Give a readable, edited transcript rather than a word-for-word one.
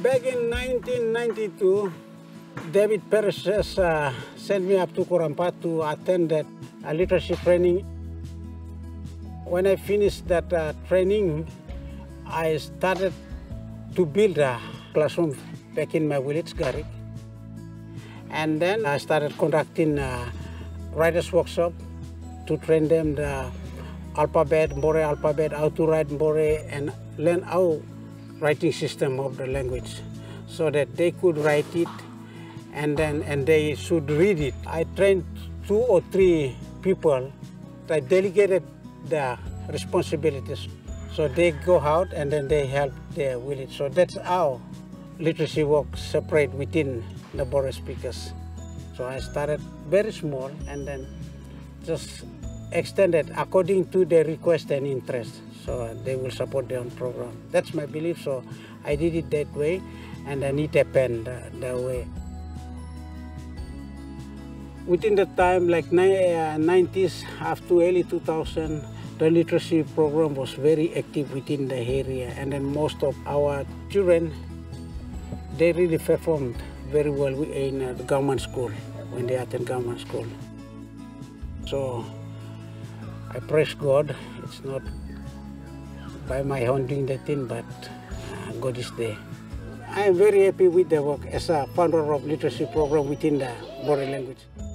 Back in 1992, David Perez sent me up to Korampa to attend that literacy training. When I finished that training, I started to build a classroom back in my village, Garik. And then I started conducting a writers' workshop to train them the alphabet, Mbore alphabet, how to write Mbore, and learn our writing system of the language so that they could write it and they should read it. I trained 2 or 3 people. I delegated the responsibilities. So they go out and then they help their village. So that's how literacy work separate within the Mbore speakers. So I started very small and then just extended according to their request and interest. So they will support their own program. That's my belief, so I did it that way, and then it happened that way. Within the time, like 90s up to early 2000, the literacy program was very active within the area, and then most of our children, they really performed very well in the government school, when they attend government school. So I praise God. It's not by my own doing the thing, but God is there. I am very happy with the work as a founder of literacy program within the Mbore language.